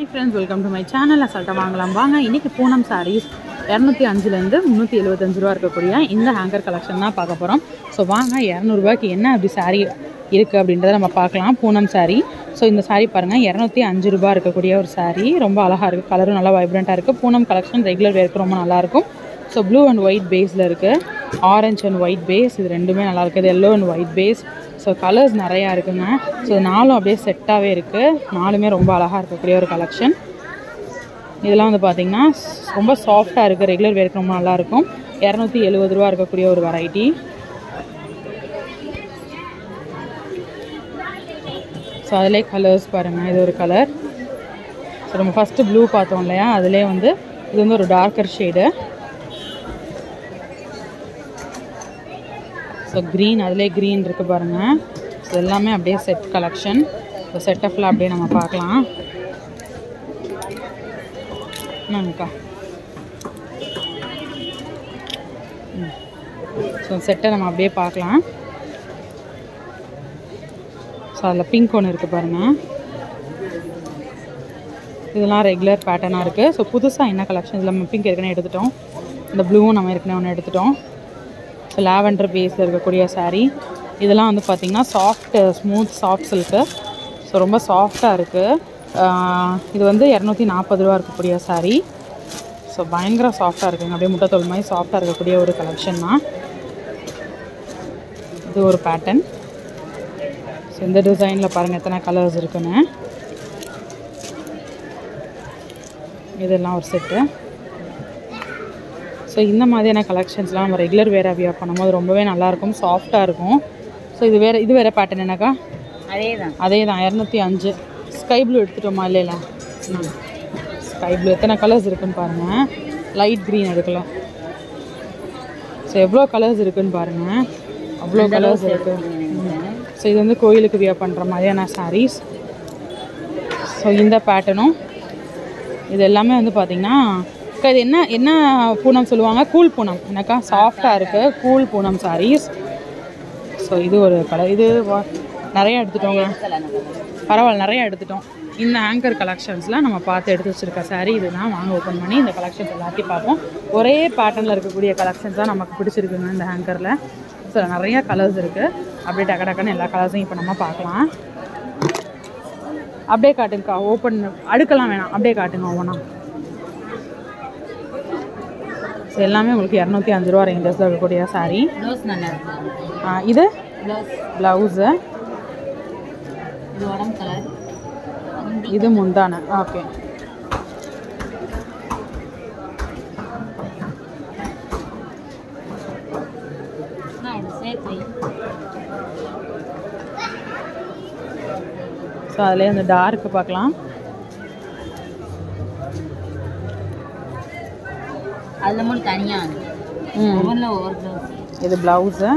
friends, welcome to my channel. அசால்ட்டா வாங்கலாம் வாங்க. இன்னைக்கு பூனம் sarees 205 ல இருந்து 375 ரூபாய் இருக்கக்கூடிய இந்த ஹேங்கர் கலெக்ஷன் தான் பார்க்க போறோம். சோ வாங்க 200 ரூபாய்க்கு என்ன அப்படி saree இருக்கு அப்படின்றத நம்ம பார்க்கலாம். பூனம் saree. சோ இந்த saree பாருங்க 205 ரூபாய் இருக்கக்கூடிய ஒரு saree. ரொம்ப அழகா இருக்கு. கலரும் நல்லா வைப்ரண்டா இருக்கு. பூனம் கலெக்ஷன் ரெகுலர் வேர்க்கு ரொம்ப நல்லா இருக்கும். ஸோ ப்ளூ அண்ட் ஒயிட் பேஸில் இருக்குது. ஆரஞ்ச் அண்ட் ஒயிட் பேஸ் இது ரெண்டுமே நல்லா இருக்குது. Yellow and white base. So colours நிறையா இருக்குங்க. ஸோ நாலும் அப்படியே செட்டாகவே இருக்குது. நாலுமே ரொம்ப அழகாக இருக்கக்கூடிய ஒரு கலெக்ஷன். இதெல்லாம் வந்து பார்த்திங்கன்னா ரொம்ப சாஃப்டாக இருக்குது. ரெகுலர் வேர்க்கு ரொம்ப நல்லாயிருக்கும். 270 ரூபா இருக்கக்கூடிய ஒரு வெரைட்டி. ஸோ அதிலே கலர்ஸ் பாருங்கள். இது ஒரு கலர். ஸோ நம்ம ஃபஸ்ட்டு ப்ளூ பார்த்தோம் இல்லையா, அதிலே வந்து இது வந்து ஒரு டார்க்கர் ஷேடு. ஸோ க்ரீன், அதிலே க்ரீன் இருக்குது பாருங்கள். ஸோ எல்லாமே அப்படியே செட் கலெக்ஷன். ஸோ செட்டப்பில் அப்படியே நம்ம பார்க்கலாம். என்னங்கக்கா ஸோ செட்டை நம்ம அப்படியே பார்க்கலாம். ஸோ அதில் பிங்க் ஒன்று இருக்குது பாருங்கள். இதெல்லாம் ரெகுலர் பேட்டர்னாக இருக்குது. ஸோ புதுசாக என்ன கலெக்ஷன் இதில் நம்ம பிங்க் ஏற்கனவே எடுத்துட்டோம். இந்த ப்ளூவும் நம்ம ஏற்கனவே ஒன்று எடுத்துட்டோம். ஸோ லாவெண்டர் பேஸில் இருக்கக்கூடிய சாரீ. இதெல்லாம் வந்து பார்த்திங்கன்னா soft smooth soft silk. So ரொம்ப சாஃப்டாக இருக்குது. இது வந்து 240 ரூபா இருக்கக்கூடிய சாரீ. ஸோ பயங்கர சாஃப்டாக இருக்குங்க. அப்படியே முட்டைத்தோல் மாதிரி சாஃப்டாக இருக்கக்கூடிய ஒரு கலெக்ஷன் தான். இது ஒரு பேட்டர்ன். ஸோ இந்த டிசைனில் பாருங்கள் எத்தனை கலர்ஸ் இருக்குன்னு. இதெல்லாம் ஒரு செட்டு. ஸோ இந்த மாதிரியான கலெக்ஷன்ஸ்லாம் நம்ம ரெகுலர் வேர் வியர் பண்ணும்போது ரொம்பவே நல்லாயிருக்கும். சாஃப்டாக இருக்கும். ஸோ இது வேறு பேட்டர்ன் என்னக்கா? அதே தான் 205. ஸ்கை ப்ளூ எடுத்துட்டோமா? இல்லைல்ல, ஸ்கை ப்ளூ எத்தனை கலர்ஸ் இருக்குதுன்னு பாருங்கள். லைட் க்ரீன் எடுக்கலாம். ஸோ எவ்வளோ கலர்ஸ் இருக்குதுன்னு பாருங்கள். அவ்வளோ கலர்ஸ் இருக்குது. ஸோ இது வந்து கோயிலுக்கு வியர் பண்ணுற மாதிரியான சாரீஸ். ஸோ இந்த பேட்டர்னும் இது எல்லாமே வந்து பார்த்திங்கன்னா இது என்ன பூனம் சொல்லுவாங்க? கூல் பூனம். என்னக்கா சாஃப்டாக இருக்குது. கூல் பூனம் சாரீஸ். ஸோ இது ஒரு கலர். இது நிறையா எடுத்துட்டோங்க. பரவாயில்ல, நிறையா எடுத்துட்டோம். இந்த ஹேங்கர் கலெக்ஷன்ஸில் நம்ம பார்த்து எடுத்து வச்சுருக்க சாரீ இதுதான். வாங்க ஓப்பன் பண்ணி இந்த கலெக்ஷன்ஸ் எல்லாத்தையும் பார்ப்போம். ஒரே பேட்டர்னில் இருக்கக்கூடிய கலெக்ஷன்ஸ் தான் நமக்கு பிடிச்சிருக்குங்க இந்த ஹேங்கரில். ஸோ நிறையா கலர்ஸ் இருக்குது. அப்படியே டக்குன்னு எல்லா கலர்ஸையும் இப்போ நம்ம பார்க்கலாம். அப்படியே காட்டுங்கக்கா. ஓப்பன் அடுக்கலாம் வேணாம், அப்படியே காட்டுங்க ஒவ்வொன்றா. ஸோ எல்லாமே உங்களுக்கு 205 ரூபா ரேஞ்சஸில் இருக்கக்கூடிய சாரீ. இது ப்ளவுஸு. இது முந்தான. ஓகே. ஸோ அதிலே இந்த டார்க்கு பார்க்கலாம். இது ப்ளவுஸு.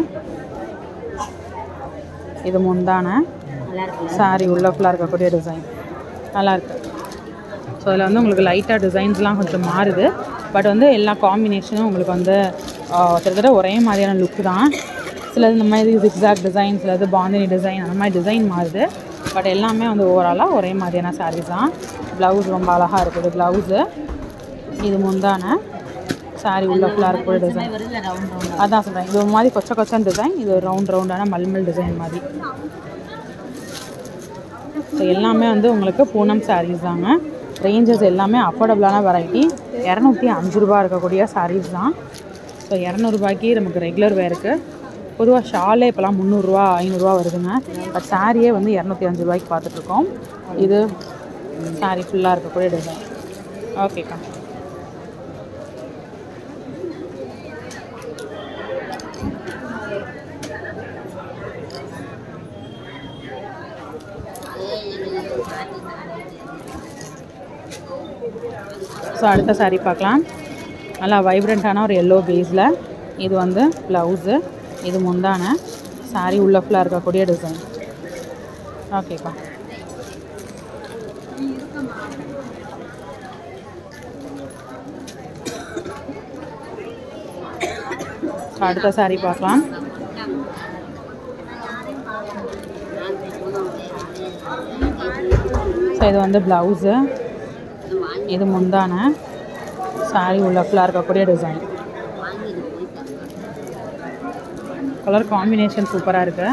இது முந்தான. சாரி உள்ள ஃபுல்லாக இருக்கக்கூடிய டிசைன் நல்லாயிருக்கு. ஸோ அதில் வந்து உங்களுக்கு லைட்டாக டிசைன்ஸ்லாம் கொஞ்சம் மாறுது. பட் வந்து எல்லா காம்பினேஷனும் உங்களுக்கு வந்து கிட்டத்தட்ட ஒரே மாதிரியான லுக்கு தான். சிலது இந்த மாதிரி ஜிக்ஸாக் டிசைன், சிலது பாந்தினி டிசைன், அந்த மாதிரி டிசைன் மாறுது. பட் எல்லாமே வந்து ஓவராலாக ஒரே மாதிரியான சாரீஸ் தான். ப்ளவுஸ் ரொம்ப அழகாக இருக்குது. ப்ளவுஸு. இது முந்தான. சாரி உள்ள ஃபுல்லாக இருக்கக்கூடிய டிசைன் அதான் சொல்கிறேன். இது ஒரு மாதிரி கொச்சன் டிசைன். இது ஒரு ரவுண்டான மல்மல் டிசைன் மாதிரி. ஸோ எல்லாமே வந்து உங்களுக்கு பூனம் சாரீஸ் தாங்க. ரேஞ்சஸ் எல்லாமே அஃபோர்டபுளான வெரைட்டி. 205 ரூபா இருக்கக்கூடிய சாரீஸ் தான். ஸோ 200 ரூபாய்க்கு நமக்கு ரெகுலர் வேருக்கு. பொதுவாக ஷாலே இப்போலாம் 300 ரூபா 500 ரூபா வருதுங்க. பட் சாரியே வந்து 205 ரூபாய்க்கு பார்த்துட்ருக்கோம். இது சாரி ஃபுல்லாக இருக்கக்கூடிய டிசைன். ஓகேக்கா. ஸோ அடுத்த சாரீ பார்க்கலாம். நல்லா வைப்ரண்ட்டான ஒரு எல்லோ பேஸில். இது வந்து ப்ளவுஸு. இது முந்தான. சாரீ உள்ள ஃபுல்லாக இருக்கக்கூடிய டிசைன். ஓகேப்பா. அடுத்த சாரீ பார்க்கலாம். ஸோ இது வந்து ப்ளவுஸு. இது முந்தான சாரி உள்ள ஃபுல்லாக இருக்கக்கூடிய டிசைன். கலர் காம்பினேஷன் சூப்பராக இருக்கு.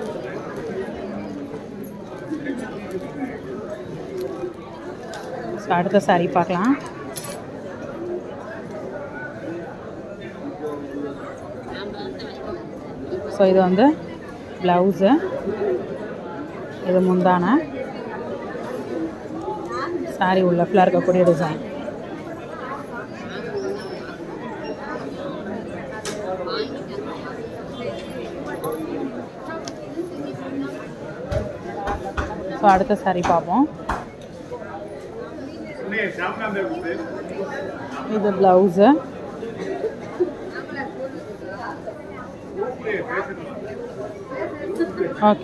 ஸோ அடுத்த சாரி பார்க்கலாம். ஸோ இது வந்து ப்ளவுஸு, இது முந்தான சாரி உள்ள ஃபுல்லாக இருக்கக்கூடிய டிசைன். ஸோ அடுத்த சாரி பார்ப்போம். இது ப்ளவுஸு, ஓகே.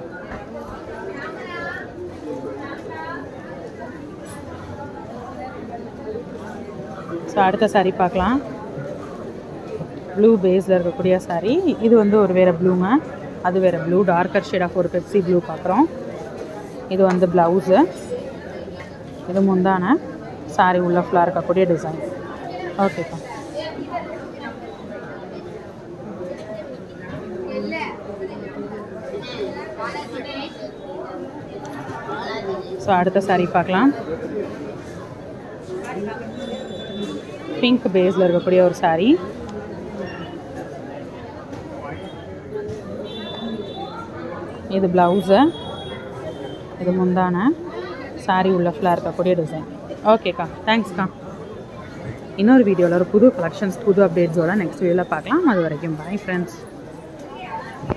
ஸோ அடுத்த சாரி பார்க்கலாம். ப்ளூ பேஸில் இருக்கக்கூடிய சாரி. இது வந்து ஒரு வேறு ப்ளூங்க, அது வேறு ப்ளூ, டார்க்கர் ஷேட் ஆஃப் ஒரு பெப்சி ப்ளூ பார்க்குறோம். இது வந்து ப்ளவுஸு, இது முந்தான சாரி உள்ள ஃபுல்லாக இருக்கக்கூடிய டிசைன். ஓகேப்பா. ஸோ அடுத்த சாரி பார்க்கலாம். பிங்க் பேஸில் இருக்கக்கூடிய ஒரு சாரி. இது ப்ளவுஸு, இது முந்தான சாரி உள்ள ஃபுல்லாக இருக்கக்கூடிய டிசைன். ஓகேக்கா, தேங்க்ஸ்க்கா. இன்னொரு வீடியோவில் ஒரு புது கலெக்ஷன்ஸ் புது அப்டேட்ஸோட நெக்ஸ்ட் வீடியோவில் பார்க்கலாம். அது வரைக்கும் பாய் ஃப்ரெண்ட்ஸ்.